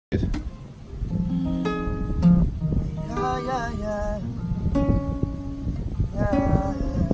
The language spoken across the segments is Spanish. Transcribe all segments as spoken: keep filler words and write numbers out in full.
Yeah, yeah, yeah. Yeah, yeah.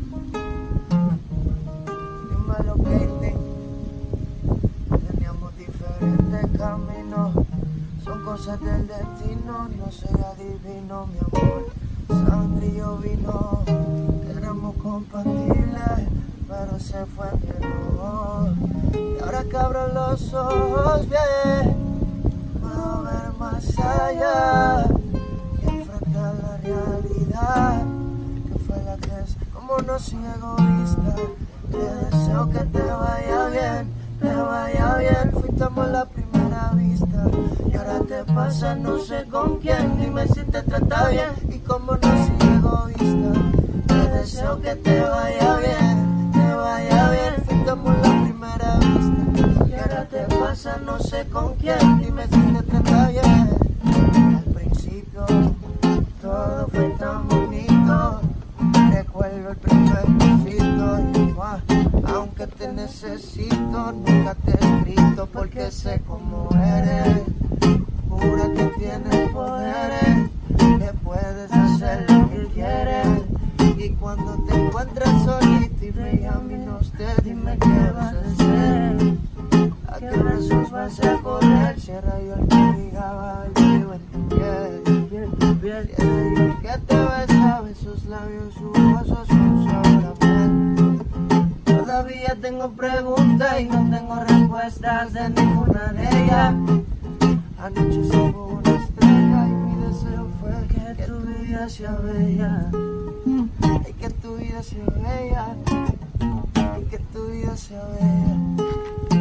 Dímelo, Katie. Teníamos diferentes caminos, son cosas del destino, no soy adivino, mi amor. Sangre y yo vino, éramos compatibles, pero se fue mi error. Y ahora que abro los ojos, bien, puedo ver más allá y enfrentar la realidad que fue la que es. Como no soy egoísta, te deseo que te vaya bien, te vaya bien. Fuiste amor a la primera vista y ahora te pasa no sé con quién. Dime si te trata bien. Y como no soy egoísta, te deseo que te vaya bien, te vaya bien. Fuiste amor a la primera vista y ahora te pasa no sé con quién. Dime si te trata bien. Al principio todo fue tan bonito, recuerdo el primer besito y wow, aunque te necesito nunca te he escrito porque sé cómo eres. Jura que tienes poderes, que puedes hacer lo que quieres. Y cuando te encuentras solito y me llamas usted, dime qué vas a hacer. ¿A qué brazos vas a correr? Cierra yo el que ligaba el vivo en tu piel. Cierra yo que te besaba en sus labios jugosos con sabor a miel. Todavía tengo preguntas y no tengo respuestas de ninguna de ellas. Anoche se fue una estrella y mi deseo fue que, que tu vida sea bella. Y que tu vida sea bella. Y que tu vida sea bella.